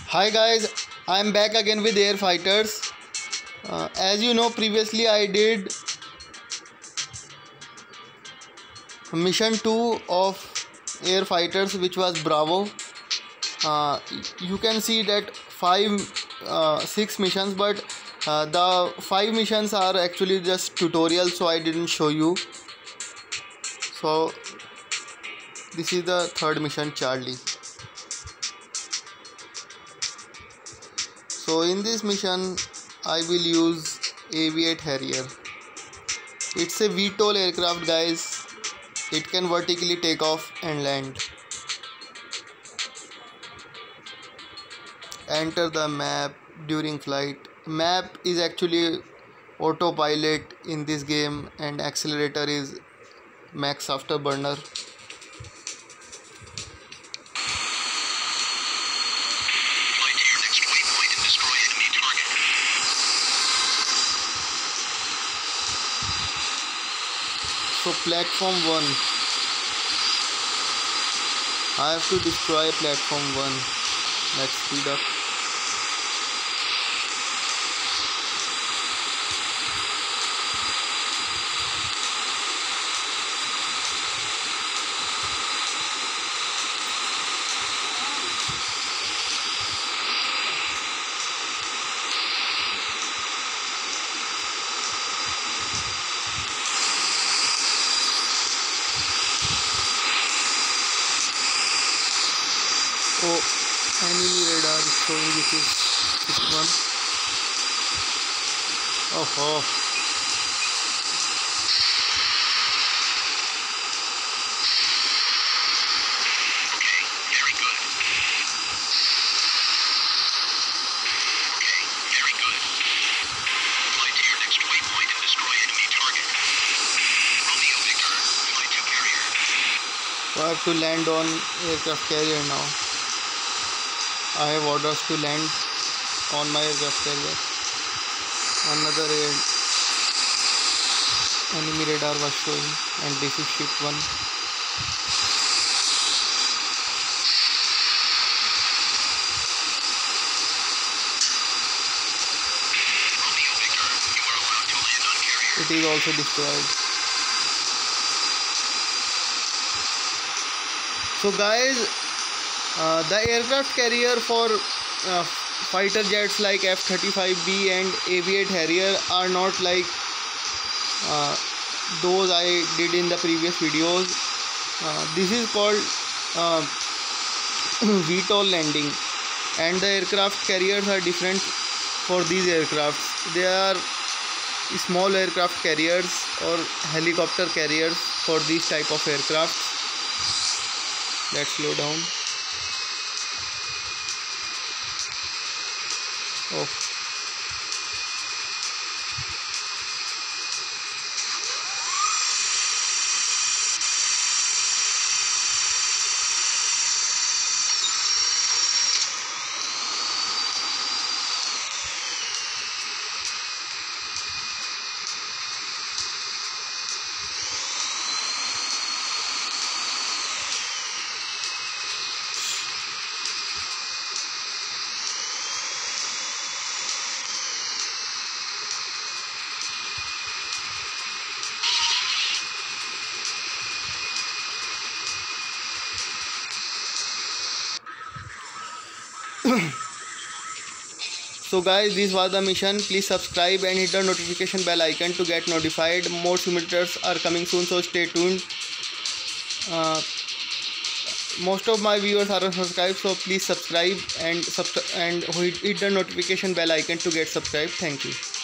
Hi guys, I am back again with Air Fighters. As you know, previously I did mission 2 of Air Fighters, which was Bravo. You can see that 6 missions, but the 5 missions are actually just tutorials, so I didn't show you. So this is the third mission, Charlie. So in this mission I will use Aviate Harrier. It's a VTOL aircraft, guys. It can vertically take off and land. Enter the map during flight. Map is actually autopilot in this game, and accelerator is max afterburner. So platform 1, I have to destroy platform 1. Let's speed up. Oh, enemy radar is showing this is 61. Oh. Okay, very good. Fly to your next waypoint and destroy enemy target. Romeo Victor, fly to carrier. So I have to land on aircraft carrier now. I have orders to land on my aircraft carrier. Another enemy radar was showing, and this is ship 1. Romeo Victor, you are allowed to land on carrier. It is also destroyed. So guys, the aircraft carrier for fighter jets like F-35B and Aviate Harrier are not like those I did in the previous videos. This is called VTOL landing, and the aircraft carriers are different for these aircrafts. They are small aircraft carriers or helicopter carriers for these type of aircraft. Let's slow down. Oh. So guys, this was the mission. Please subscribe and hit the notification bell icon to get notified. More simulators are coming soon, so stay tuned. Most of my viewers are unsubscribed, so please subscribe and hit the notification bell icon to get subscribed. Thank you.